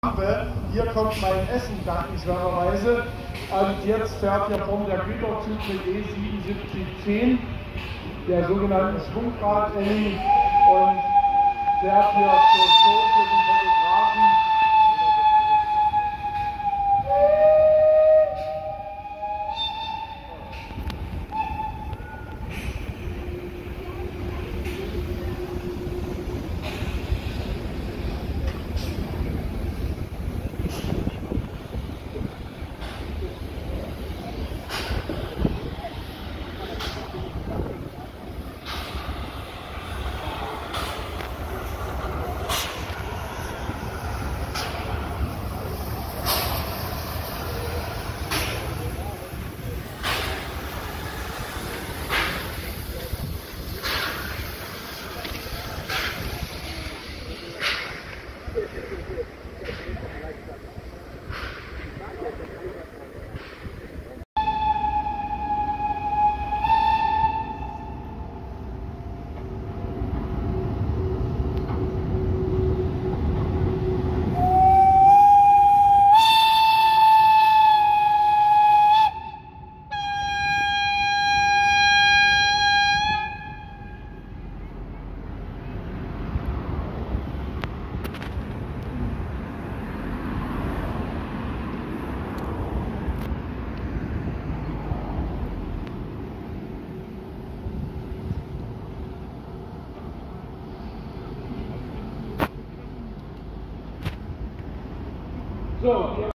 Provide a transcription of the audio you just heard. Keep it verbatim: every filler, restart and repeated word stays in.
Hier kommt mein Essen dankenswerterweise. Und jetzt fährt hier vorne der Güterzug mit E siebenundsiebzig zehn, der sogenannten Schwungrad-Elli, und fährt hier zur Show für die Fotografen. So,